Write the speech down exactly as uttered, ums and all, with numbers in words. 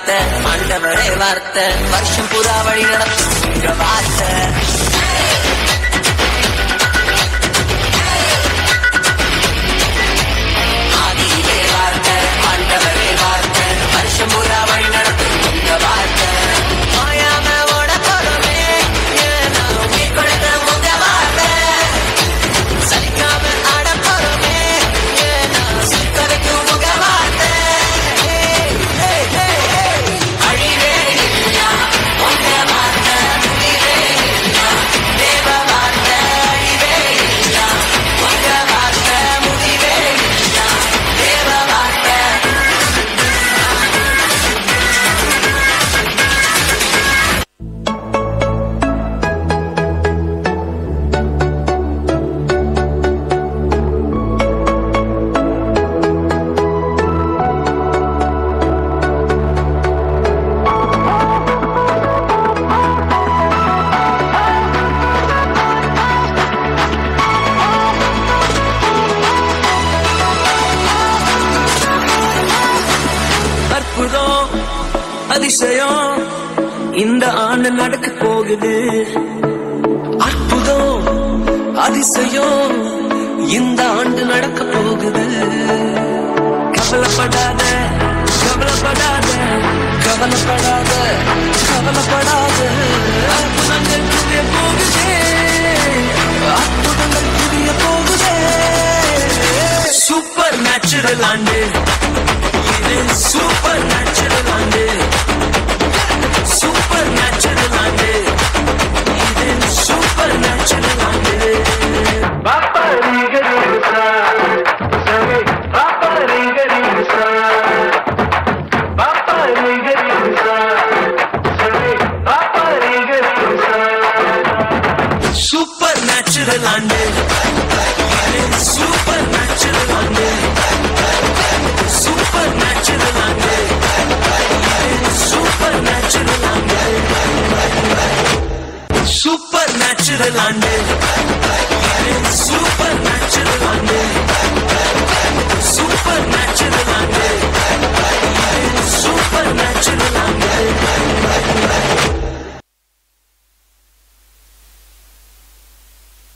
வார்த்தை ஆண்டவரே வார்த்தை வருஷம் புறா வழி நடத்துங்க வார்த்தை ஆதியிலே வார்த்தை ஆண்டவரே வார்த்தை வருஷம் புறா வழி நடத்துங்க வார்த்தை மாயாம ஓட போறோமே ஏன்னா உயிர் கொடுத்த முக வார்த்தை சலிக்காம ஆட போறோமே ஏன்னா சிக்க வைக்கும் முக வார்த்தை அழிவே இல்லா உங்க வார்த்தை முடிவே இல்லா தேவ வார்த்தை அழிவே இல்லா உங்க வார்த்தை முடிவே இல்லா தேவ வார்த்தை அற்புதம் அதிசயம் இந்த ஆண்டு நடக்க போகுது அற்புதம் அதிசயம் இந்த ஆண்டு நடக்க போகுது கவலைப்படாத கவலைப்படாத கவலைப்படாத கவலைப்படாத அற்புதங்கள் புரிய போகுதே அற்புதங்கள் புரிய போகுதே சூப்பர் நேச்சுரல் ஆண்டு இது